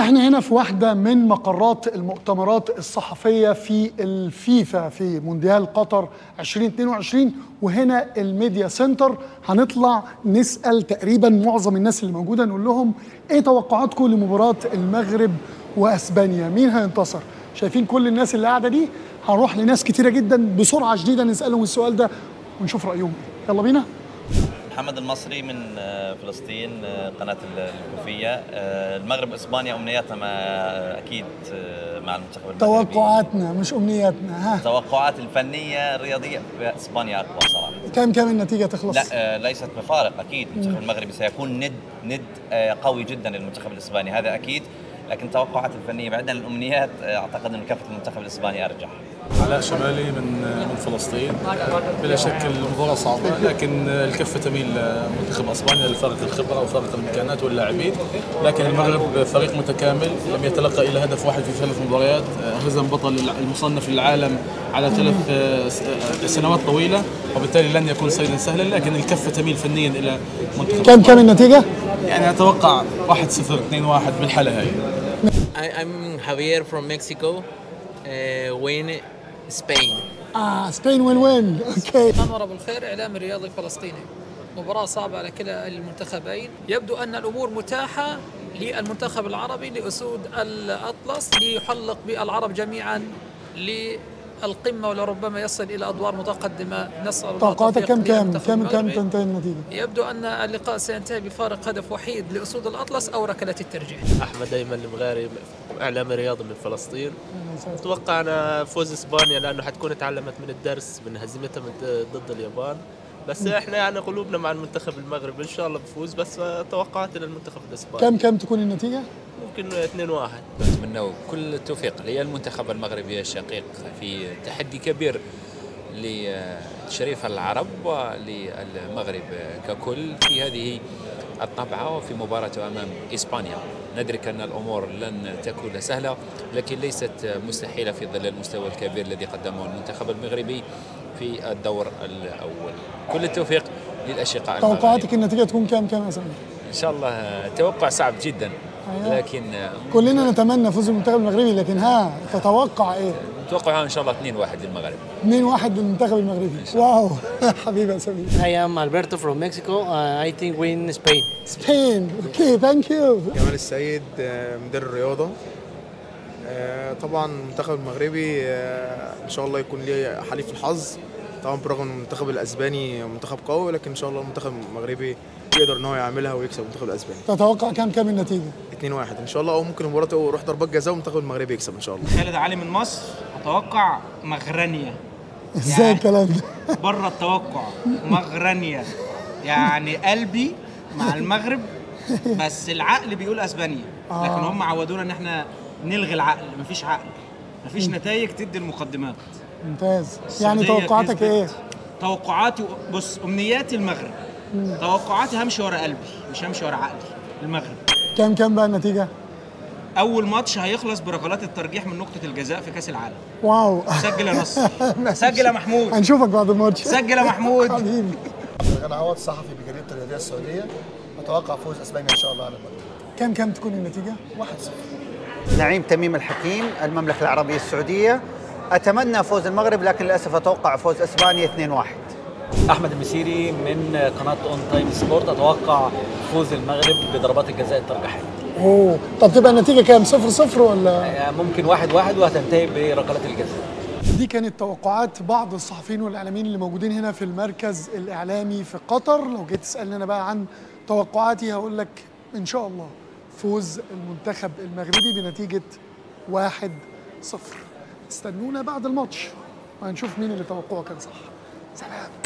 احنا هنا في واحدة من مقرات المؤتمرات الصحفية في الفيفا في مونديال قطر 2022، وهنا الميديا سنتر. هنطلع نسأل تقريبا معظم الناس اللي موجودة، نقول لهم ايه توقعاتكم لمباراة المغرب واسبانيا، مين هينتصر؟ شايفين كل الناس اللي قاعدة دي؟ هنروح لناس كتيرة جدا بسرعة شديدة نسألهم السؤال ده ونشوف رأيهم ايه. يلا بينا. محمد المصري من فلسطين، قناة الكوفية. المغرب اسبانيا امنياتنا اكيد مع المنتخب المغربي. توقعاتنا مش امنياتنا. توقعات الفنية الرياضية اسبانيا اقوى صراحة. كم النتيجة تخلص؟ لا ليست بفارق، اكيد المنتخب المغربي سيكون ند قوي جدا للمنتخب الاسباني، هذا اكيد. لكن توقعات الفنية بعيدا عن الامنيات اعتقد ان كفة المنتخب الاسباني ارجح. علاء شمالي من فلسطين. بلا شك المباراة صعبة، لكن الكفة تميل لمنتخب اسبانيا لفارق الخبرة وفارق الامكانات واللاعبين، لكن المغرب فريق متكامل لم يتلقى الا هدف واحد في 3 مباريات، هزم بطل المصنف للعالم على 3 سنوات طويلة، وبالتالي لن يكون صيدا سهلا، لكن الكفة تميل فنيا الى منتخب. كم النتيجة؟ يعني اتوقع 1-0 2-1 بالحالة هاي. I'm Javier from Mexico. Win Spain. سبين وين. اوكي. أنور أبو الخير، إعلامي رياضي فلسطيني. مباراة صعبة على كلا المنتخبين. يبدو أن الأمور متاحة للمنتخب العربي لأسود الأطلس ليحلق بالعرب جميعا للقمة، ولربما يصل إلى أدوار متقدمة. نسأل الله توقعاتك كم تنتهي النتيجة؟ يبدو أن اللقاء سينتهي بفارق هدف وحيد لأسود الأطلس أو ركلة الترجيح. أحمد أيمن المغاري، إعلامي رياضي من فلسطين. أتوقع أنا فوز إسبانيا، لأنه حتكون تعلمت من الدرس من هزيمتها ضد اليابان، بس إحنا يعني قلوبنا مع المنتخب المغربي، إن شاء الله بفوز، بس توقعاتي للمنتخب الإسباني. كم تكون النتيجة؟ ممكن 2-1. نتمنى كل التوفيق للمنتخب المغربي الشقيق في تحدي كبير لشريف العرب وللمغرب ككل في هذه الطبعة وفي مباراته أمام إسبانيا. ندرك أن الأمور لن تكون سهلة، لكن ليست مستحيلة في ظل المستوى الكبير الذي قدمه المنتخب المغربي في الدور الأول. كل التوفيق للأشقاء المغربيين. توقعاتك النتيجة تكون كم يا سامي؟ إن شاء الله توقع صعب جدا، لكن كلنا نتمنى فوز المنتخب المغربي، لكن تتوقع ايه؟ اتوقع ان شاء الله 2-1 للمغرب. 2-1 للمنتخب المغربي. واو. حبيبي يا سمير. I am Alberto from Mexico. I think win Spain. Spain. Okay, thank you. جمال السيد، مدير الرياضة. طبعا المنتخب المغربي ان شاء الله يكون ليه حليف الحظ، طبعا برغم ان المنتخب الاسباني منتخب قوي، لكن ان شاء الله المنتخب المغربي يقدر ان هو يعملها ويكسب المنتخب الاسباني. تتوقع كم النتيجة؟ 2-1 ان شاء الله، او ممكن المباراة تروح ضربات جزاء والمنتخب المغربي يكسب ان شاء الله. خالد علي من مصر، اتوقع مغرانيا. ازاي الكلام ده؟ بره التوقع، مغرانيا. يعني قلبي مع المغرب، بس العقل بيقول اسبانيا، لكن هم عودونا ان احنا نلغي العقل. مفيش عقل، مفيش نتائج تدي المقدمات. ممتاز. يعني توقعاتك ايه؟ توقعاتي بص، امنياتي المغرب. توقعاتي همشي ورا قلبي مش همشي ورا عقلي. المغرب. كم بقى النتيجة؟ أول ماتش هيخلص بركلات الترجيح من نقطة الجزاء في كأس العالم. واو. سجل يا نصر. سجل يا محمود. هنشوفك بعد الماتش. سجل يا محمود. حبيبي. أنا عوض صحفي بجريدة الرياضية السعودية. أتوقع فوز أسبانيا إن شاء الله على المغرب. كم تكون النتيجة؟ 1-0. نعيم تميم الحكيم، المملكة العربية السعودية. أتمنى فوز المغرب، لكن للأسف أتوقع فوز أسبانيا 2-1. أحمد المسيري من قناة أون تايم سبورت، أتوقع فوز المغرب بضربات الجزاء الترجيحية. اوه، طب تبقى النتيجة كام؟ 0-0 ولا؟ ممكن 1-1 وهتنتهي بركلات الجزاء. دي كانت توقعات بعض الصحفيين والإعلاميين اللي موجودين هنا في المركز الإعلامي في قطر. لو جيت تسألني أنا بقى عن توقعاتي هقول لك إن شاء الله فوز المنتخب المغربي بنتيجة 1-0. استنونا بعد الماتش وهنشوف مين اللي توقعه كان صح. سلام.